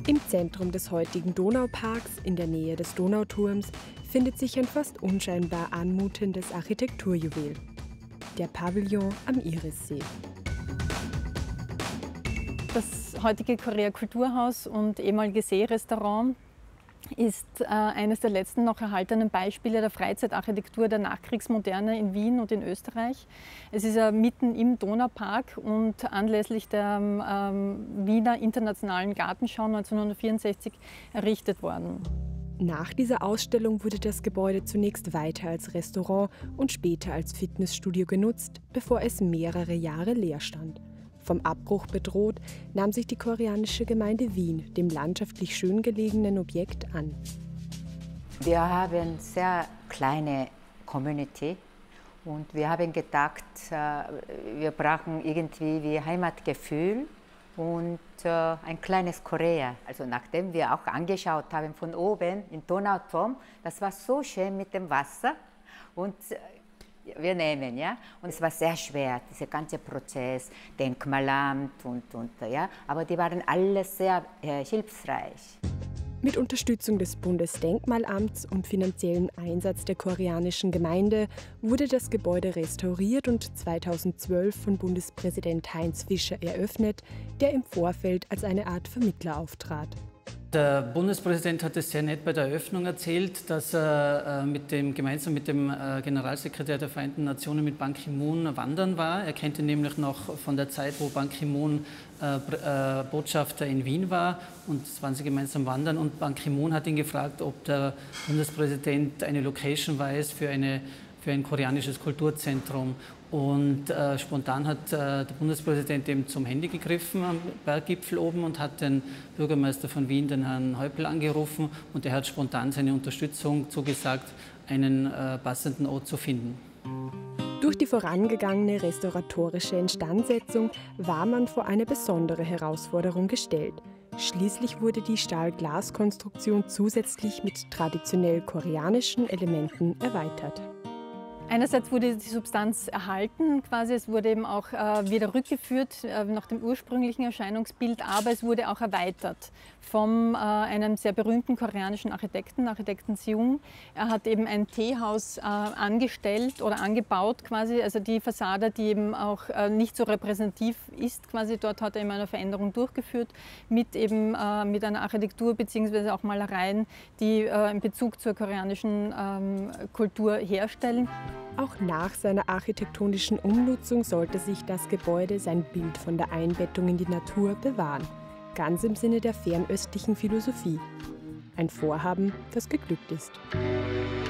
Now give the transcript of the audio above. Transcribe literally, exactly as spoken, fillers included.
Im Zentrum des heutigen Donauparks, in der Nähe des Donauturms, findet sich ein fast unscheinbar anmutendes Architekturjuwel, der Pavillon am Irissee. Das heutige Korea Kulturhaus und ehemalige Seerestaurant ist äh, eines der letzten noch erhaltenen Beispiele der Freizeitarchitektur der Nachkriegsmoderne in Wien und in Österreich. Es ist ja mitten im Donaupark und anlässlich der ähm, Wiener Internationalen Gartenschau neunzehnhundertvierundsechzig errichtet worden. Nach dieser Ausstellung wurde das Gebäude zunächst weiter als Restaurant und später als Fitnessstudio genutzt, bevor es mehrere Jahre leer stand. Vom Abbruch bedroht, nahm sich die koreanische Gemeinde Wien dem landschaftlich schön gelegenen Objekt an. Wir haben eine sehr kleine Community und wir haben gedacht, wir brauchen irgendwie wie Heimatgefühl und ein kleines Korea. Also nachdem wir auch angeschaut haben von oben im Donauturm, das war so schön mit dem Wasser und wir nehmen, ja. Und es war sehr schwer, dieser ganze Prozess, Denkmalamt und, und ja. Aber die waren alle sehr äh, hilfsreich. Mit Unterstützung des Bundesdenkmalamts und finanziellem Einsatz der koreanischen Gemeinde wurde das Gebäude restauriert und zweitausendzwölf von Bundespräsident Heinz Fischer eröffnet, der im Vorfeld als eine Art Vermittler auftrat. Der Bundespräsident hat es sehr nett bei der Eröffnung erzählt, dass er mit dem, gemeinsam mit dem Generalsekretär der Vereinten Nationen mit Ban Ki-moon wandern war. Er kennt ihn nämlich noch von der Zeit, wo Ban Ki-moon äh, Botschafter in Wien war, und es waren sie gemeinsam wandern, und Ban Ki-moon hat ihn gefragt, ob der Bundespräsident eine Location weiß für eine für ein koreanisches Kulturzentrum. Und äh, spontan hat äh, der Bundespräsident eben zum Handy gegriffen am Berggipfel oben und hat den Bürgermeister von Wien, den Herrn Häupl, angerufen, und er hat spontan seine Unterstützung zugesagt, einen äh, passenden Ort zu finden. Durch die vorangegangene restauratorische Instandsetzung war man vor eine besondere Herausforderung gestellt. Schließlich wurde die Stahl-Glas-Konstruktion zusätzlich mit traditionell koreanischen Elementen erweitert. Einerseits wurde die Substanz erhalten, quasi, es wurde eben auch äh, wieder rückgeführt äh, nach dem ursprünglichen Erscheinungsbild, aber es wurde auch erweitert von äh, einem sehr berühmten koreanischen Architekten, Architekten Seung. Er hat eben ein Teehaus äh, angestellt oder angebaut, quasi, also die Fassade, die eben auch äh, nicht so repräsentativ ist, quasi. Dort hat er eben eine Veränderung durchgeführt mit eben äh, mit einer Architektur bzw. auch Malereien, die äh, einen Bezug zur koreanischen ähm, Kultur herstellen. Auch nach seiner architektonischen Umnutzung sollte sich das Gebäude sein Bild von der Einbettung in die Natur bewahren, ganz im Sinne der fernöstlichen Philosophie. Ein Vorhaben, das geglückt ist.